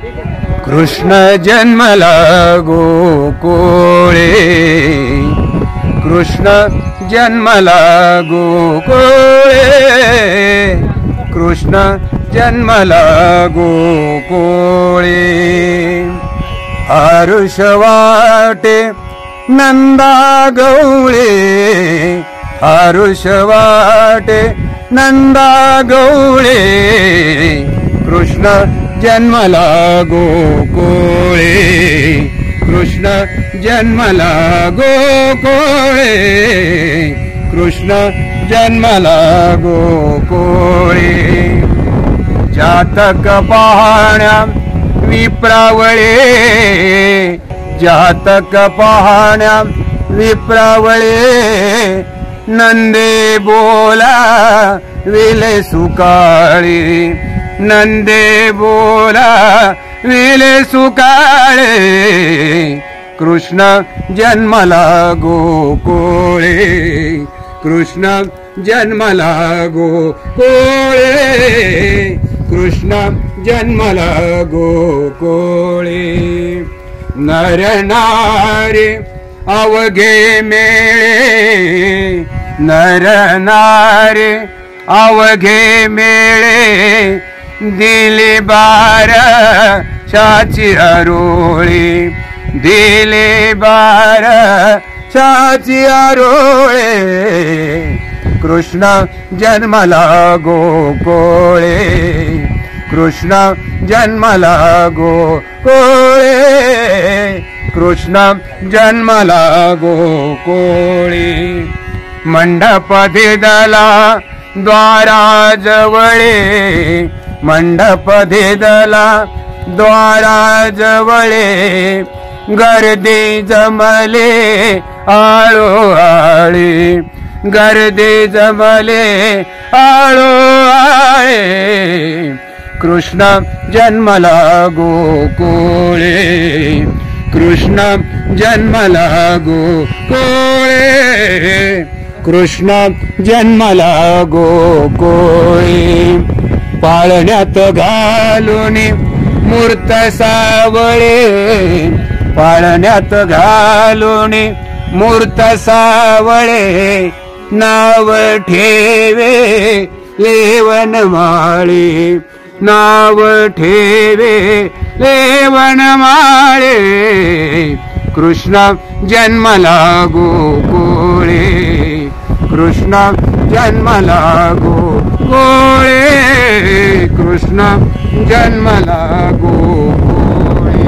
कृष्ण जन्मला गोकुळे, कृष्ण जन्मला गोकुळे, कृष्ण जन्मला गोकुळे। हर्ष वाटे नंदा गौळे, हर्ष वाटे नंदा गौळे, कृष्ण जन्मला गोकुळे, कृष्ण जन्मला गोकुळे, कृष्ण जन्मला गोकुळे। जातक पाहण्या विप्रावळे, जातक पाहण्या विप्रावळे, नंदे बोला विले सुकाळी, नंदे बोला विले सुकाळे, कृष्ण जन्मला गोकुळे, कृष्ण जन्मला गोकुळे, कृष्ण जन्मला गोकुळे। नर नारी अवघे मेळे, नर नारी अवघे मेळे, दिली बारशाची आरोळी, दिली बारशाची आरोळे, कृष्ण जन्मला गोकुळे, कृष्ण जन्मला गोकुळे, कृष्ण जन्मला गोकुळे। मंडप दिदला द्वाराजवळे, मंडप दिदला द्वाराजवळे, गर्दी जमले आळोआळी, गर्दी जमले आळोआळे, कृष्ण जन्मला गोकुळे, कृष्ण जन्मला गोकुळे, कृष्ण जन्मला गोकुळे। पाळण्यात घालून मूर्त सावळे, पाळण्यात घालून मूर्त सावळे, नाव ठेवे लेवनमाळे, नाव ठेवे लेवनमाळे, कृष्ण जन्मला गोकुळे, कृष्ण जन्मला गोकुळे, कृष्ण जन्मला गोकुळे।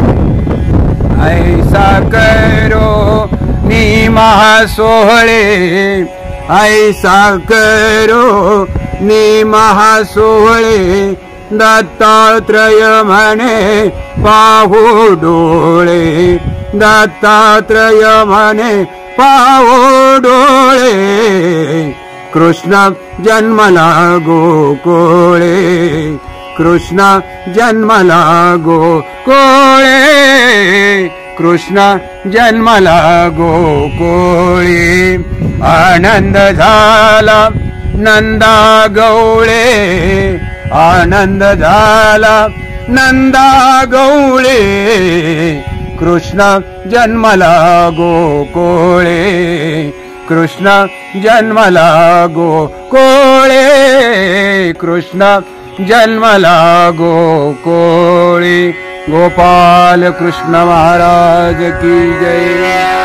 ऐसा करो नि महासोहळे, ऐसा करो नि महासोहळे, दत्तात्रय म्हणे पाहू डोळे, दत्तात्रय म्हणे पाहू डोळे, कृष्ण जन्मला गोकुळे, कृष्ण जन्मला गोकुळे, कृष्ण जन्मला गोकुळे। आनंद झाला नंदा गौळे, आनंद झाला नंदा गौळे, कृष्ण जन्मला गोकुळे, कृष्ण जन्मला गोकुळे, कृष्ण जन्मला गोकुळे। गोपाल कृष्ण महाराज की जय।